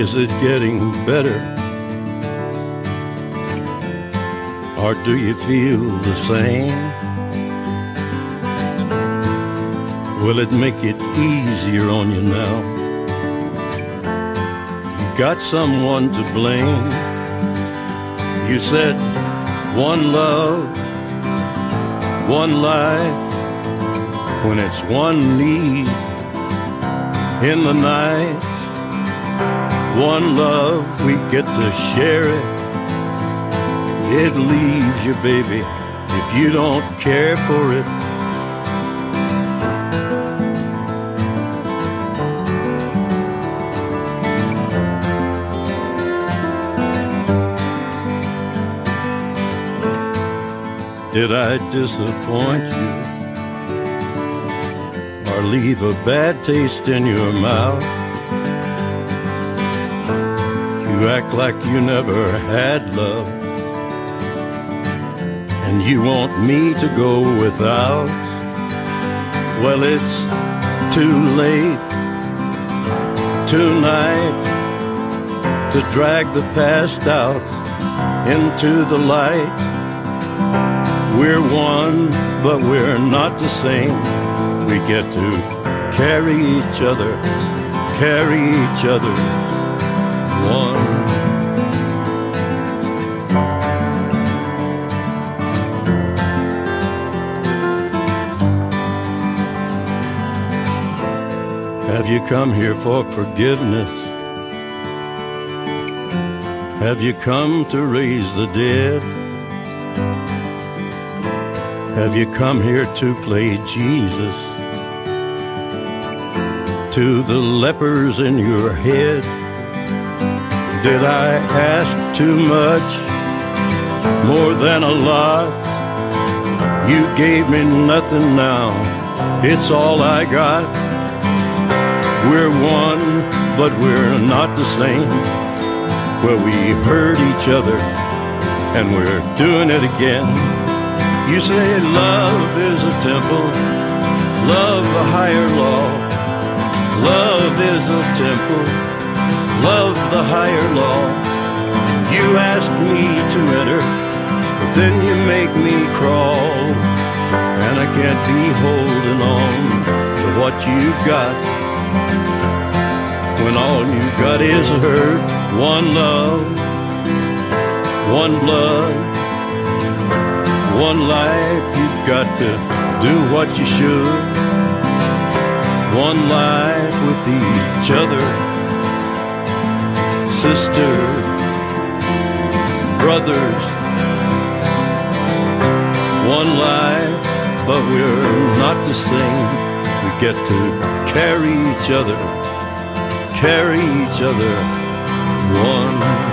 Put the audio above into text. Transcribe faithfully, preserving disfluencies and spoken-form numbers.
Is it getting better? Or do you feel the same? Will it make it easier on you now? You got someone to blame. You said one love, one life, when it's one need in the night. One love, we get to share it. It leaves you, baby, if you don't care for it. Did I disappoint you or leave a bad taste in your mouth? You act like you never had love, and you want me to go without. Well, it's too late tonight to drag the past out into the light. We're one, but we're not the same. We get to carry each other, carry each other, one. Have you come here for forgiveness? Have you come to raise the dead? Have you come here to play Jesus to the lepers in your head? Did I ask too much, more than a lot? You gave me nothing now, it's all I got. We're one, but we're not the same. Well, we hurt each other, and we're doing it again. You say love is a temple, love a higher law. Love is a temple, love the higher law. You ask me to enter, but then you make me crawl. And I can't be holding on to what you've got, when all you've got is hurt. One love, one blood, one life. You've got to do what you should. One life with each other, sisters, brothers. One life, but we're not the same. We get to carry each other, carry each other, one.